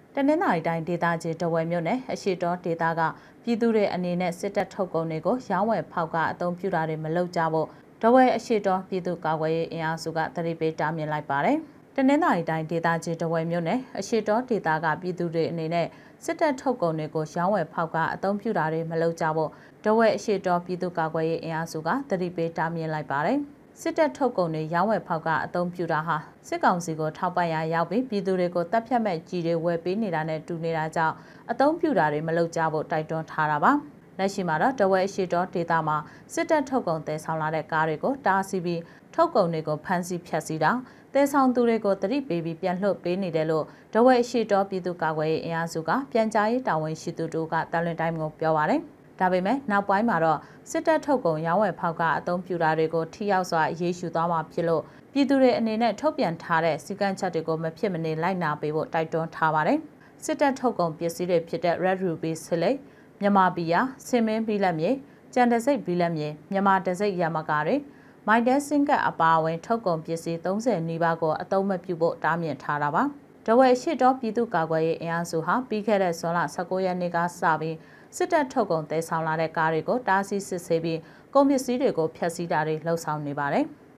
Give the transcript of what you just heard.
တနင်္သာရီတိုင်းဒေသကြီးတဝယ်မြို့နယ်အရှိတော်ဒေသကပြည်သူတွေအနေနဲ့စစ်တပ်ထုတ်ကုန်တွေကိုရောင်းဝယ်ဖောက်ကအသုံးပြုတာတွေမလုပ်ကြဖို့တဝယ်အရှိတော်ပြည်သူ့ကာကွယ်ရေးအင်အားစုကသတိပေးတားမြစ်လိုက်ပါတယ်။တနင်္သာရီတိုင်းဒေသကြီးတဝယ်မြို့နယ်အရှိတော်ဒေသကပြည်သူတွေအနေနဲ့စစ်တပ်ထုတ်ကုန်တွေကိုရောင်းဝယ်ဖောက်ကအသုံးပြုတာတွေမလုပ်ကြဖို့တဝယ်အရှိတော်ပြည်သူ့ကာကွယ်ရေးအင်အားစုကသတိပေးတားမြစ်လိုက်ပါတယ်။စစ်တပ်ထုတ်ကုန်တွေရောင်းဝယ်ဖောက်ကအသုံးပြုတာဟာစစ်ကောင်စီကိုထောက်ပံ့ရာရောက်ပြီးပြည်သူတွေကိုတပ်ဖြတ်မဲ့ကြီးတွေဝယ်ပေးနေတာနဲ့တူနေတာကြောင့်အသုံးပြုတာတွေမလုပ်ကြဖို့တိုက်တွန်းထားတာပါလက်ရှိမှာတော့တဝဲအရှိတော်ဒေသမှာစစ်တပ်ထုတ်ကုန်တည်ဆောင်လာတဲ့ကားတွေကိုတားဆီးပြီးထုတ်ကုန်တွေကိုဖမ်းဆီးဖျက်ဆီးတာတည်ဆောင်သူတွေကိုတတိပေးပြီးပြန်လွှတ်ပေးနေတယ်လို့တဝဲအရှိတော်ပြည်သူ့ကာကွယ်ရေးအင်အားစုကပြန်ကြားရေးတာဝန်ရှိသူတို့ကတန်လွင်တိုင်းကိုပြောပါတယ်ဒါပေမဲ့နောက်ပိုင်းမှာတော့စစ်တပ်ထုတ်ကုန်ရောင်းဝယ်ဖောက်ကအသုံးပြုတာတွေကိုထိရောက်စွာအရေးယူသွားမှာဖြစ်လို့ပြည်သူတွေအနေနဲ့ထုတ်ပြန်ထားတဲ့စီကံချက်တွေကိုမဖြစ်မနေလိုက်နာပေးဖို့တိုက်တွန်းထားပါတယ်။စစ်တပ်ထုတ်ကုန်ပစ္စည်းတွေဖြစ်တဲ့ Red Ruby ဆလိပ်မြန်မာဘီယာဆင်မင်းဘီလက်မြေကြံတစိတ်ဘီလက်မြေမြန်မာတစိတ်ရမကာတွေမိုက်တဲစင်ကအပါအဝင်ထုတ်ကုန်ပစ္စည်း30နီးပါးကိုအသုံးမပြုဖို့တားမြစ်ထားတာပါ။တဝယ်ရှိတော်ပြည်သူ့ကာကွယ်ရေးအင်အားစုဟာပြီးခဲ့တဲ့ဇွန်လ19ရက်နေ့ကစပြီးစစ်တပ်ထုတ်ကုန်တည်ဆောင်လာတဲ့ကားတွေကိုတားဆီးစစ်ဆေးပြီးကုန်ပစ္စည်းတွေကိုဖျက်ဆီးတာတွေလှုံ့ဆော်နေပါတယ်။